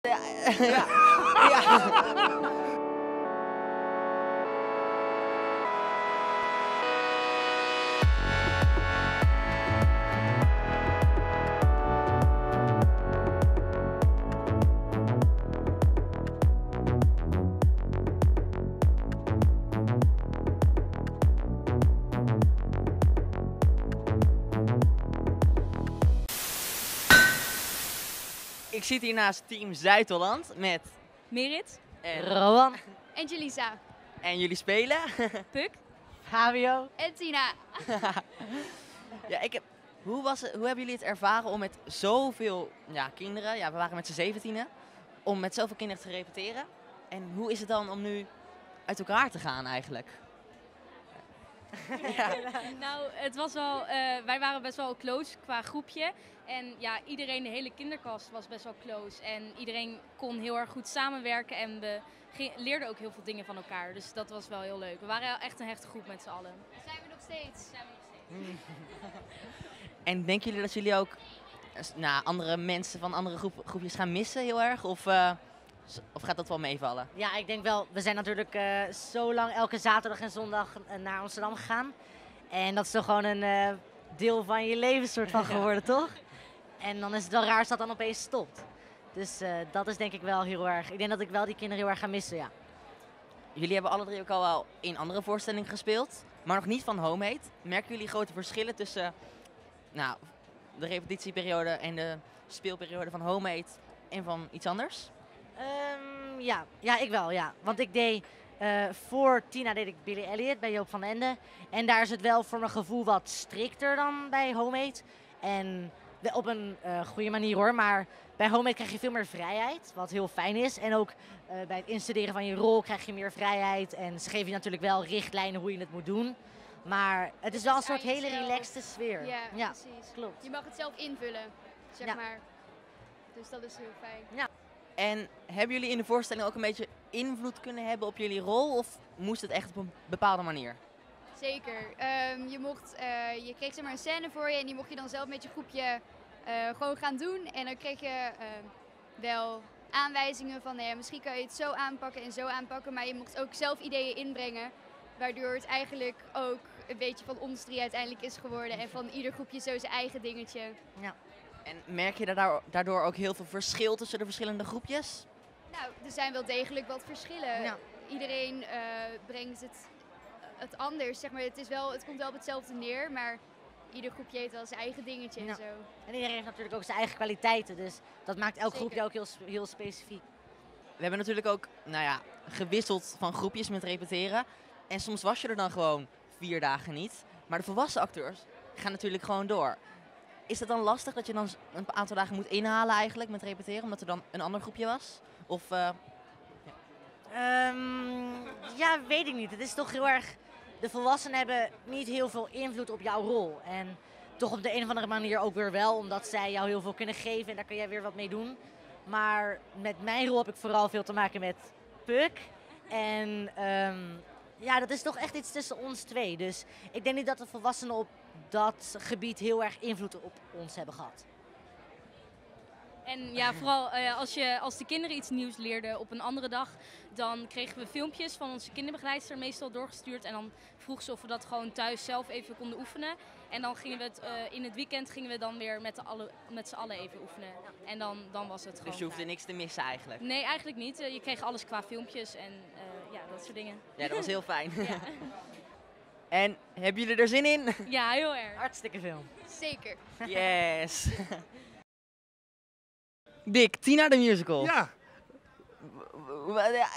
Ja. Ja. Ik zit hier naast Team Zuid-Holland met Merit, Rowan, En Jelisa. en jullie spelen. Puk. Fabio. En Tina. Ja, hoe hebben jullie het ervaren om met zoveel kinderen, we waren met z'n 17e, om met zoveel kinderen te repeteren? En hoe is het dan om nu uit elkaar te gaan eigenlijk? Ja. Nou, het was wel, wij waren best wel close qua groepje. En ja, iedereen, de hele kinderkast was best wel close. En iedereen kon heel erg goed samenwerken en we leerden ook heel veel dingen van elkaar. Dus dat was wel heel leuk. We waren echt een hechte groep met z'n allen. Zijn we nog steeds. En denken jullie dat jullie ook andere mensen van andere groepjes gaan missen heel erg? Of gaat dat wel meevallen? Ja, ik denk wel. We zijn natuurlijk zo lang elke zaterdag en zondag naar Amsterdam gegaan. En dat is toch gewoon een deel van je leven soort van geworden, toch? En dan is het wel raar als dat dan opeens stopt. Dus dat is denk ik wel heel erg. Ik denk dat ik wel die kinderen heel erg ga missen, ja. Jullie hebben alle drie ook al wel in andere voorstellingen gespeeld, maar nog niet van Homemade. Merken jullie grote verschillen tussen de repetitieperiode en de speelperiode van Homemade en van iets anders? Ja, ik wel, ja. Want ik deed, voor Tina deed ik Billy Elliot bij Joop van den Ende. En daar is het wel voor mijn gevoel wat strikter dan bij Homemade. En op een goede manier hoor, maar bij Homemade krijg je veel meer vrijheid, wat heel fijn is. En ook bij het instuderen van je rol krijg je meer vrijheid. En ze geven je natuurlijk wel richtlijnen hoe je het moet doen. Maar het is wel een soort hele relaxte sfeer. Ja, Ja, precies. klopt. Je mag het zelf invullen, zeg Ja. maar. Dus dat is heel fijn. Ja. En hebben jullie in de voorstelling ook een beetje invloed kunnen hebben op jullie rol of moest het echt op een bepaalde manier? Zeker. Je kreeg zeg maar een scène voor je en die mocht je dan zelf met je groepje gewoon gaan doen. En dan kreeg je wel aanwijzingen van misschien kan je het zo aanpakken en zo aanpakken. Maar je mocht ook zelf ideeën inbrengen. Waardoor het eigenlijk ook een beetje van ons drie uiteindelijk is geworden. En van ieder groepje zo zijn eigen dingetje. Ja. En merk je daardoor ook heel veel verschil tussen de verschillende groepjes? Nou, er zijn wel degelijk wat verschillen. Ja. Iedereen brengt het anders. Zeg maar, het komt wel op hetzelfde neer, maar ieder groepje heeft wel zijn eigen dingetje en Ja. zo. En iedereen heeft natuurlijk ook zijn eigen kwaliteiten. Dus dat maakt elk Zeker. groepje ook heel specifiek. We hebben natuurlijk ook gewisseld van groepjes met repeteren. En soms was je er dan gewoon 4 dagen niet. Maar de volwassen acteurs gaan natuurlijk gewoon door. Is het dan lastig dat je dan een aantal dagen moet inhalen eigenlijk met repeteren, omdat er dan een ander groepje was? Of Ja, weet ik niet. Het is toch heel erg... De volwassenen hebben niet heel veel invloed op jouw rol. En toch op de een of andere manier ook weer wel, omdat zij jou heel veel kunnen geven en daar kan jij weer wat mee doen. Maar met mijn rol heb ik vooral veel te maken met Puk. En ja, dat is toch echt iets tussen ons twee. Dus ik denk niet dat de volwassenen op dat gebied heel erg invloed op ons hebben gehad. En ja, vooral als de kinderen iets nieuws leerden op een andere dag, dan kregen we filmpjes van onze kinderbegeleidster meestal doorgestuurd. En dan vroeg ze of we dat gewoon thuis zelf even konden oefenen. En dan gingen we het in het weekend dan weer met z'n allen even oefenen. En dan was het gewoon. dus je hoefde klaar. niks te missen eigenlijk? Nee, eigenlijk niet. Je kreeg alles qua filmpjes en dat soort dingen. Ja, dat was heel fijn. Ja. En hebben jullie er zin in? Ja, heel erg. Hartstikke veel. Zeker. Yes! Dick, Tina de musical. Ja. Ja.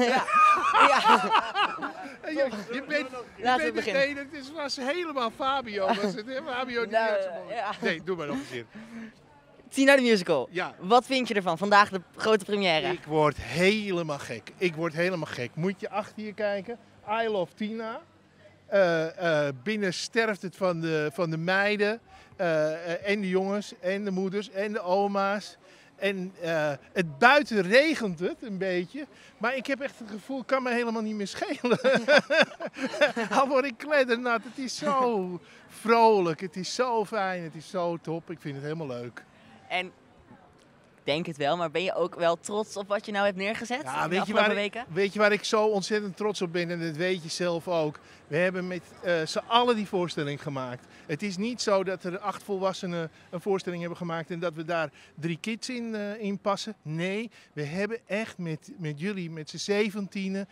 Je bent Laten we beginnen. nee, het was helemaal Fabio. Was het, hè? Fabio die werd zo mooi. ja. Nee, doe maar nog eens in. Tina de musical. Ja. Wat vind je ervan? Vandaag de grote première. Ik word helemaal gek. Moet je achter je kijken. I Love Tina. Binnen sterft het van de meiden. En de jongens. En de moeders. En de oma's. En het buiten regent het een beetje. Maar ik heb echt het gevoel, kan me helemaal niet meer schelen. Al word ik kleddernat. Het is zo vrolijk. Het is zo fijn. Het is zo top. Ik vind het helemaal leuk. En denk het wel, maar ben je ook wel trots op wat je nou hebt neergezet Ja, in de afgelopen weken? weet je waar ik zo ontzettend trots op ben, en dat weet je zelf ook. We hebben met z'n allen die voorstelling gemaakt. Het is niet zo dat er 8 volwassenen een voorstelling hebben gemaakt en dat we daar 3 kids in passen. Nee, we hebben echt met jullie, met z'n 17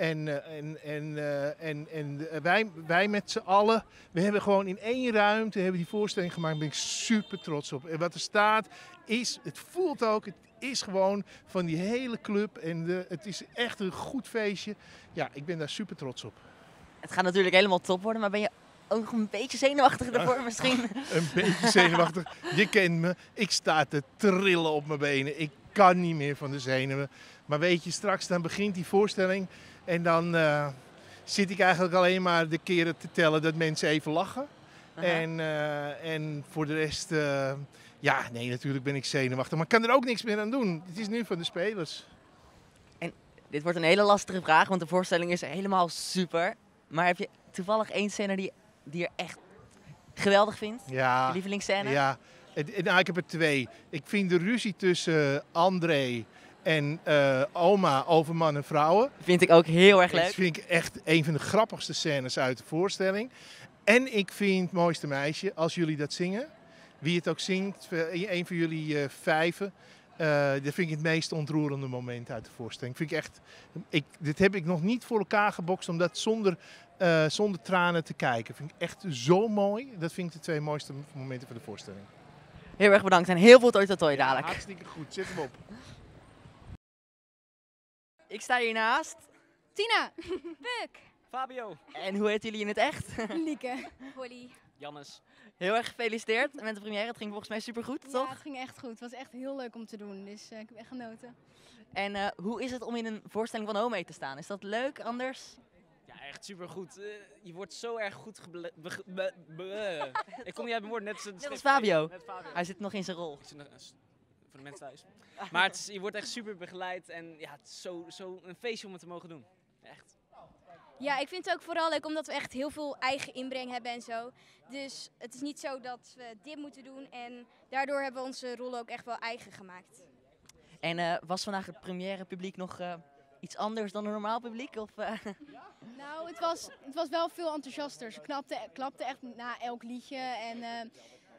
wij met z'n allen, we hebben gewoon in 1 ruimte hebben die voorstelling gemaakt. Daar ben ik super trots op. En wat er staat het voelt ook, het is gewoon van die hele club en het is echt een goed feestje. Ja, ik ben daar super trots op. Het gaat natuurlijk helemaal top worden, maar ben je ook nog een beetje zenuwachtig ervoor misschien? Een beetje zenuwachtig. Je kent me, ik sta te trillen op mijn benen. Ik kan niet meer van de zenuwen. Maar weet je, straks dan begint die voorstelling en dan zit ik eigenlijk alleen maar de keren te tellen dat mensen even lachen. En voor de rest, ja, nee, natuurlijk ben ik zenuwachtig. Maar ik kan er ook niks meer aan doen. Het is nu van de spelers. En dit wordt een hele lastige vraag, want de voorstelling is helemaal super. Maar heb je toevallig 1 scène die je echt geweldig vindt? Ja. Je lievelingsscène? Ja, nou, ik heb er 2. Ik vind de ruzie tussen André en oma over man en vrouwen. Vind ik ook heel erg Dat leuk. vind ik echt een van de grappigste scènes uit de voorstelling. En ik vind Mooiste Meisje, als jullie dat zingen, wie het ook zingt, een van jullie 5, dat vind ik het meest ontroerende moment uit de voorstelling. Vind ik echt, dit heb ik nog niet voor elkaar gebokst om dat zonder tranen te kijken. Vind ik echt zo mooi. Dat vind ik de 2 mooiste momenten van de voorstelling. Heel erg bedankt en heel veel toi toi toi dadelijk. Hartstikke goed, zet hem op. Ik sta hiernaast. Tina, Puk, Fabio. En hoe heet jullie in het echt? Lieke, Holly. Jannes. Heel erg gefeliciteerd met de première. Het ging volgens mij supergoed, Ja, toch? het ging echt goed. Het was echt heel leuk om te doen, dus ik heb echt genoten. En hoe is het om in een voorstelling van Homemade te staan? Is dat leuk, anders? Ja, echt supergoed. Je wordt zo erg goed ik kom niet uit mijn woord, net als Fabio. Net Fabio. Hij zit nog in zijn rol. Ik zit nog- voor de mensen thuis. Maar je wordt echt super begeleid en ja, het is zo een feestje om het te mogen doen. Echt. Ja, ik vind het ook vooral leuk omdat we echt heel veel eigen inbreng hebben en zo. Dus het is niet zo dat we dit moeten doen en daardoor hebben we onze rollen ook echt wel eigen gemaakt. En was vandaag het première publiek nog iets anders dan een normaal publiek? Of, Nou, het was wel veel enthousiaster. Ze klapten echt na elk liedje en...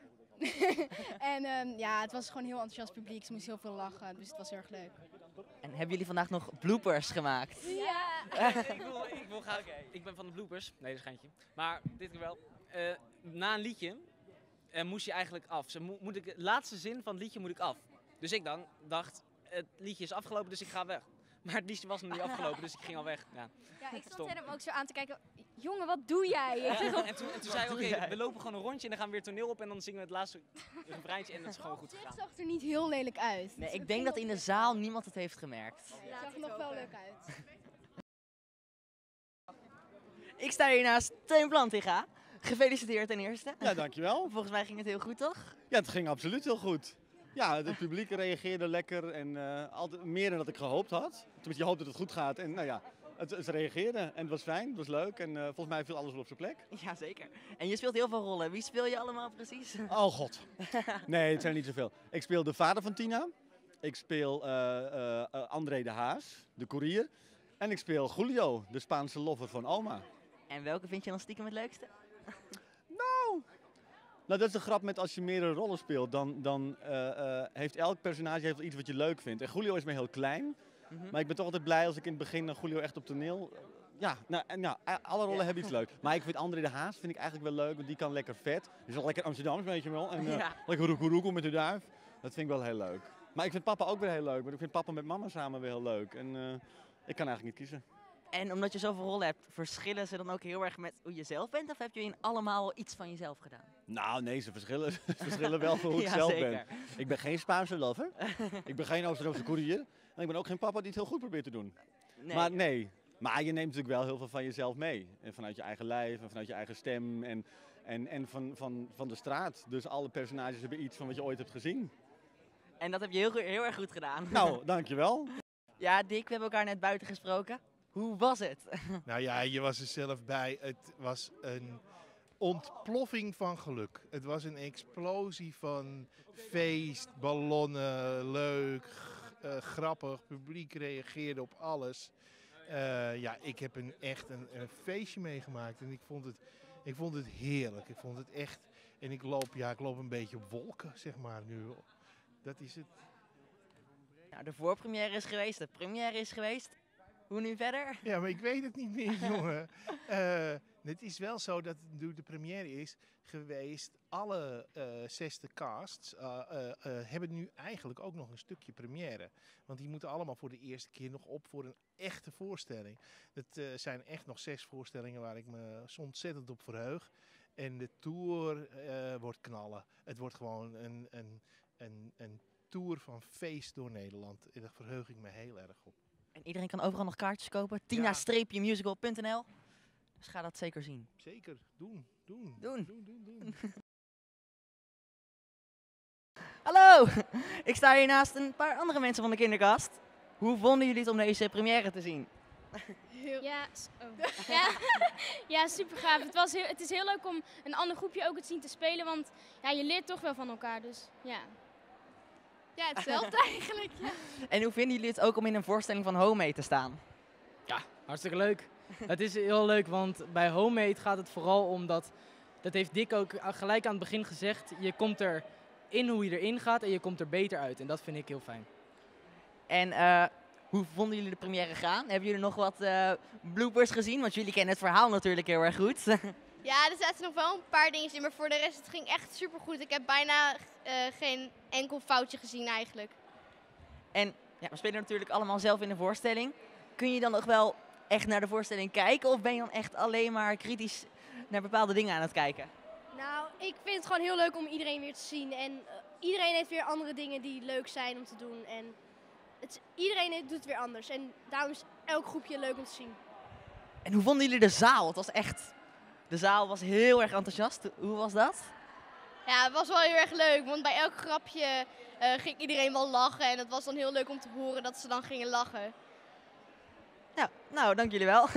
ja, het was gewoon een heel enthousiast publiek. Ze moesten heel veel lachen, dus het was heel erg leuk. En hebben jullie vandaag nog bloopers gemaakt? Ja. Ik wil graag. Ik ben van de bloopers. Nee, dat is een geintje. Maar dit keer wel. Na een liedje moest je eigenlijk af. De laatste zin van het liedje moet ik af. Dus ik dan dacht, het liedje is afgelopen, dus ik ga weg. Maar het liedje was nog niet afgelopen, dus ik ging al weg. Ja. Ja, ik Stom. stond hem ook zo aan te kijken. Jongen, wat doe jij? Ik zeg, En toen zei ik, oké, we lopen gewoon een rondje en dan gaan we weer toneel op en dan zingen we het laatste refreintje en dat is gewoon goed Dit gegaan. zag er niet heel lelijk uit. Nee, Dus ik denk dat in de zaal niemand het heeft gemerkt. het zag er nog wel leuk uit. Ik sta hier naast Teun Plantinga. Gefeliciteerd ten eerste. Ja, dankjewel. Volgens mij ging het heel goed, toch? Ja, het ging absoluut heel goed. Ja, het publiek reageerde lekker en altijd meer dan dat ik gehoopt had. Tenminste, je hoopt dat het goed gaat en nou ja, het reageerde en het was fijn, het was leuk en volgens mij viel alles wel op zijn plek. Jazeker. En je speelt heel veel rollen. Wie speel je allemaal precies? Oh god. Nee, het zijn er niet zoveel. Ik speel de vader van Tina. Ik speel André de Haas, de koerier. En ik speel Julio, de Spaanse lover van oma. En welke vind je dan stiekem het leukste? Nou, dat is de grap met als je meerdere rollen speelt, dan heeft elk personage heeft wel iets wat je leuk vindt. En Julio is maar heel klein, maar ik ben toch altijd blij als ik in het begin Julio echt op toneel... Ja, alle rollen hebben iets leuk. Maar ik vind André de Haas vind ik eigenlijk wel leuk, want die kan lekker vet. Die is wel lekker Amsterdams, weet je wel. En lekker roekoe met de duif. Dat vind ik wel heel leuk. Maar ik vind papa ook weer heel leuk, want ik vind papa met mama samen weer heel leuk. En ik kan eigenlijk niet kiezen. En omdat je zoveel rollen hebt, verschillen ze dan ook heel erg met hoe je zelf bent? Of heb je in allemaal iets van jezelf gedaan? Nou, nee, ze verschillen wel voor hoe ik Ja, zelf zeker. ben. Ik ben geen Spaanse lover. Ik ben geen Oost-Europese koerier. En ik ben ook geen papa die het heel goed probeert te doen. Nee. Maar nee. Maar je neemt natuurlijk wel heel veel van jezelf mee. En vanuit je eigen lijf en vanuit je eigen stem en van de straat. Dus alle personages hebben iets van wat je ooit hebt gezien. En dat heb je heel erg goed gedaan. Nou, dankjewel. Ja, Dick, we hebben elkaar net buiten gesproken. Hoe was het? Nou ja, je was er zelf bij. Het was ontploffing van geluk. Het was een explosie van feest, ballonnen, leuk, grappig. Publiek reageerde op alles. Ja, ik heb echt een feestje meegemaakt en ik vond het heerlijk. Ik vond het echt. En ik loop een beetje op wolken, zeg maar, nu. Dat is het. Nou, de voorpremière is geweest, de première is geweest. Hoe nu verder? Ja, maar ik weet het niet meer, jongen. Het is wel zo dat nu de première is geweest. Alle 6 casts hebben nu eigenlijk ook nog een stukje première. Want die moeten allemaal voor de eerste keer nog op voor een echte voorstelling. Het zijn echt nog 6 voorstellingen waar ik me ontzettend op verheug. En de tour wordt knallen. Het wordt gewoon een tour van feest door Nederland. En daar verheug ik me heel erg op. En iedereen kan overal nog kaartjes kopen. tina-musical.nl. Dus ga dat zeker zien. Zeker. Doen. Hallo! Ik sta hier naast een paar andere mensen van de kinderkast. Hoe vonden jullie het om deze première te zien? Ja, super gaaf. Het is heel leuk om een ander groepje ook te zien te spelen, want ja, je leert toch wel van elkaar. Dus ja. Ja, hetzelfde eigenlijk. Ja. En hoe vinden jullie het ook om in een voorstelling van Homemade te staan? Ja, hartstikke leuk. Het is heel leuk, want bij Homemade gaat het vooral om dat heeft Dick ook gelijk aan het begin gezegd, je komt erin hoe je erin gaat en je komt er beter uit. En dat vind ik heel fijn. En hoe vonden jullie de première gaan? Hebben jullie nog wat bloopers gezien? Want jullie kennen het verhaal natuurlijk heel erg goed. Ja, er zaten nog wel een paar dingetjes in, maar voor de rest het ging echt supergoed. Ik heb bijna geen enkel foutje gezien eigenlijk. En ja, we spelen natuurlijk allemaal zelf in de voorstelling. Kun je dan nog wel echt naar de voorstelling kijken? Of ben je dan echt alleen maar kritisch naar bepaalde dingen aan het kijken? Nou, ik vind het gewoon heel leuk om iedereen weer te zien. En iedereen heeft weer andere dingen die leuk zijn om te doen. En iedereen doet het weer anders. En daarom is elk groepje leuk om te zien. En hoe vonden jullie de zaal? Het was echt... De zaal was heel erg enthousiast. Hoe was dat? Ja, het was wel heel erg leuk, want bij elk grapje ging iedereen wel lachen. En het was dan heel leuk om te horen dat ze dan gingen lachen. Ja, nou, dank jullie wel.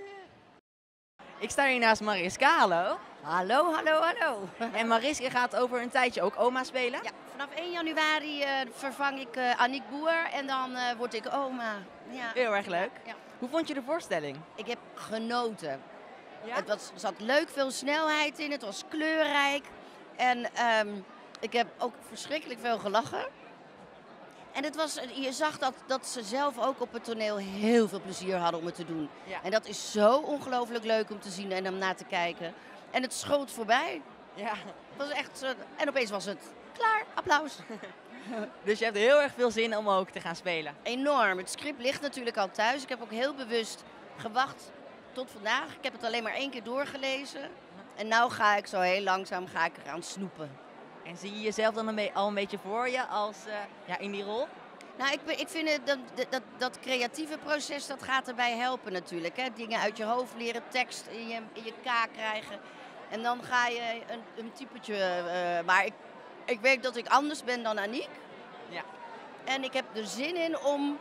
Ik sta hier naast Mariska, hallo. Hallo. En Mariska gaat over een tijdje ook oma spelen? Ja, vanaf 1 januari vervang ik Aniek Boer en dan word ik oma. Ja. Heel erg leuk. Ja. Hoe vond je de voorstelling? Ik heb genoten. Ja? Er zat leuk veel snelheid in, het was kleurrijk. En ik heb ook verschrikkelijk veel gelachen. En je zag dat ze zelf ook op het toneel heel veel plezier hadden om het te doen. Ja. En dat is zo ongelooflijk leuk om te zien en om naar te kijken. En het schoot voorbij. Ja. Het was echt, en opeens was het klaar, applaus. Dus je hebt heel erg veel zin om ook te gaan spelen? Enorm. Het script ligt natuurlijk al thuis. Ik heb ook heel bewust gewacht tot vandaag. Ik heb het alleen maar 1 keer doorgelezen. En nu ga ik zo heel langzaam eraan snoepen. En zie je jezelf dan al een beetje voor je als, in die rol? Nou, ik vind dat creatieve proces, dat gaat erbij helpen natuurlijk. Hè? Dingen uit je hoofd leren, tekst in je kaak krijgen. En dan ga je een typetje... maar ik weet dat ik anders ben dan Aniek. Ja. En ik heb er zin in om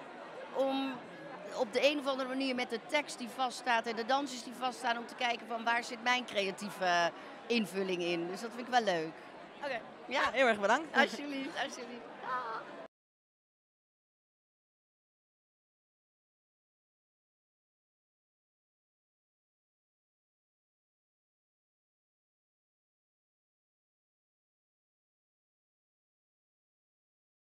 op de een of andere manier met de tekst die vaststaat en de dansjes die vaststaan, om te kijken van waar zit mijn creatieve invulling in. Dus dat vind ik wel leuk. Oké. Ja, heel erg bedankt. Alsjeblieft.